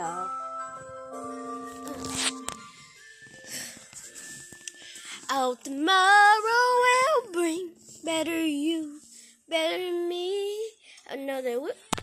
y'all. Oh, tomorrow will bring better you, better me. Another